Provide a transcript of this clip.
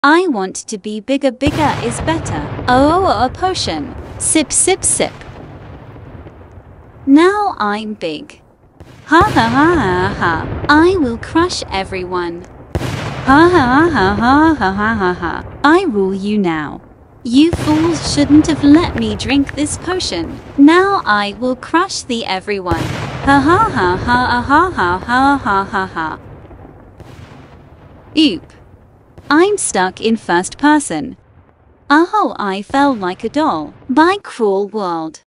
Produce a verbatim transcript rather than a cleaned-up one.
I want to be bigger, bigger is better. Oh, a potion. Sip, sip, sip. Now I'm big. Ha ha ha ha ha. I will crush everyone. Ha ha ha ha ha ha ha ha. I rule you now. You fools shouldn't have let me drink this potion. Now I will crush the everyone. Ha ha ha ha ha ha ha ha ha ha. Oop. I'm stuck in first person. Oh, I fell like a doll. Bye, cruel world.